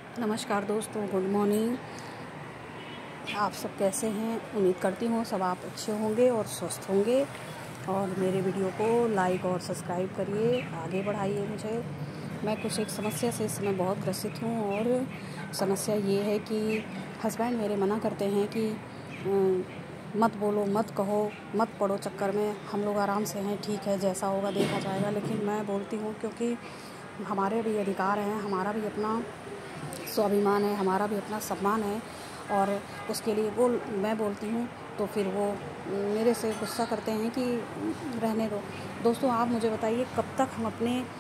नमस्कार दोस्तों, good morning. आप सब कैसे हैं? उम्मीद करती हूँ सब आप अच्छे होंगे और स्वस्थ होंगे। और मेरे वीडियो को लाइक और सब्सक्राइब करिए, आगे बढ़ाइए मुझे। मैं कुछ एक समस्या से इस समय बहुत ग्रसित हूँ और समस्या ये है कि हस्बैंड मेरे मना करते हैं कि मत बोलो, मत कहो, मत पड़ो चक्कर में, हम लोग आराम से हैं, ठीक है, जैसा होगा देखा जाएगा। लेकिन मैं बोलती हूँ क्योंकि हमारे भी अधिकार हैं, हमारा भी अपना स्वाभिमान है, हमारा भी अपना सम्मान है। और उसके लिए मैं बोलती हूँ तो फिर वो मेरे से गुस्सा करते हैं कि रहने दो। दोस्तों, आप मुझे बताइए, कब तक हम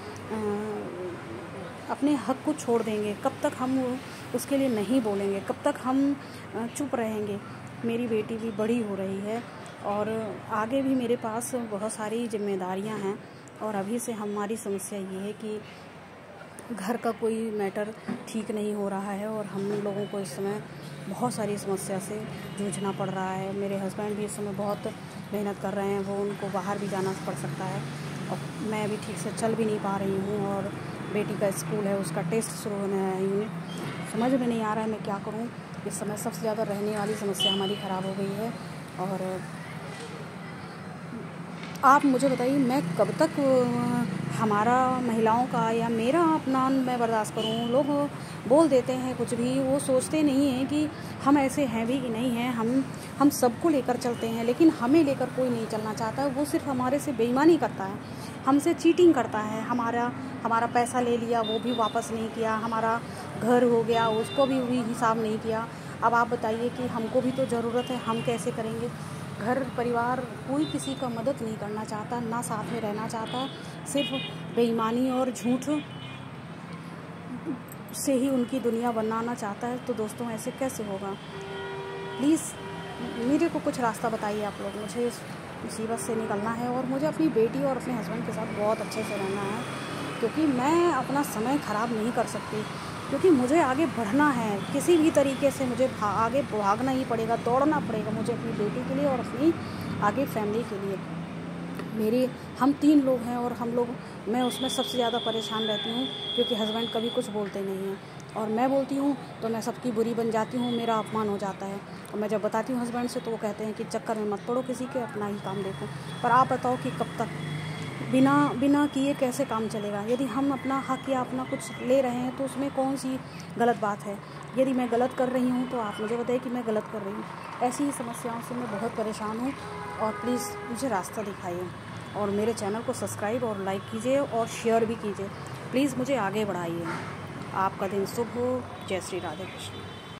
अपने हक को छोड़ देंगे? कब तक हम उसके लिए नहीं बोलेंगे? कब तक हम चुप रहेंगे? मेरी बेटी भी बड़ी हो रही है और आगे भी मेरे पास बहुत सारी जिम्मेदारियां हैं। और अभी से हमारी समस्या ये है कि घर का कोई मैटर ठीक नहीं हो रहा है और हम लोगों को इस समय बहुत सारी समस्या से जूझना पड़ रहा है। मेरे हस्बैंड भी इस समय बहुत मेहनत कर रहे हैं, वो उनको बाहर भी जाना पड़ सकता है और मैं भी ठीक से चल भी नहीं पा रही हूँ। और बेटी का स्कूल है, उसका टेस्ट शुरू होने आई हूँ, समझ में नहीं आ रहा है मैं क्या करूँ। इस समय सबसे ज़्यादा रहने वाली समस्या हमारी ख़राब हो गई है। और आप मुझे बताइए, मैं कब तक हमारा महिलाओं का या मेरा अपमान मैं बर्दाश्त करूँ? लोग बोल देते हैं कुछ भी, वो सोचते नहीं हैं कि हम ऐसे हैं भी कि नहीं हैं। हम सबको लेकर चलते हैं, लेकिन हमें लेकर कोई नहीं चलना चाहता है। वो सिर्फ हमारे से बेईमानी करता है, हमसे चीटिंग करता है। हमारा पैसा ले लिया, वो भी वापस नहीं किया। हमारा घर हो गया, उसको भी हिसाब नहीं किया। अब आप बताइए कि हमको भी तो ज़रूरत है, हम कैसे करेंगे? घर परिवार कोई किसी का मदद नहीं करना चाहता, ना साथ में रहना चाहता, सिर्फ बेईमानी और झूठ से ही उनकी दुनिया बनाना चाहता है। तो दोस्तों, ऐसे कैसे होगा? प्लीज़ मेरे को कुछ रास्ता बताइए आप लोग। मुझे इस मुसीबत से निकलना है और मुझे अपनी बेटी और अपने हस्बैंड के साथ बहुत अच्छे से रहना है, क्योंकि मैं अपना समय ख़राब नहीं कर सकती, क्योंकि मुझे आगे बढ़ना है। किसी भी तरीके से मुझे आगे भागना ही पड़ेगा, दौड़ना पड़ेगा मुझे अपनी बेटी के लिए और अपनी आगे फैमिली के लिए। हम 3 लोग हैं और मैं उसमें सबसे ज़्यादा परेशान रहती हूँ, क्योंकि हस्बैंड कभी कुछ बोलते नहीं हैं और मैं बोलती हूँ तो मैं सबकी बुरी बन जाती हूँ, मेरा अपमान हो जाता है। और मैं जब बताती हूँ हस्बैंड से तो वो कहते हैं कि चक्कर में मत पड़ो किसी के, अपना ही काम देखो। पर आप बताओ कि कब तक बिना किए कैसे काम चलेगा? यदि हम अपना हक या अपना कुछ ले रहे हैं तो उसमें कौन सी गलत बात है? यदि मैं गलत कर रही हूँ तो आप मुझे बताइए कि मैं गलत कर रही हूँ। ऐसी ही समस्याओं से मैं बहुत परेशान हूँ और प्लीज़ मुझे रास्ता दिखाइए। और मेरे चैनल को सब्सक्राइब और लाइक कीजिए और शेयर भी कीजिए। प्लीज़ मुझे आगे बढ़ाइए। आपका दिन शुभ हो। जय श्री राधे कृष्ण।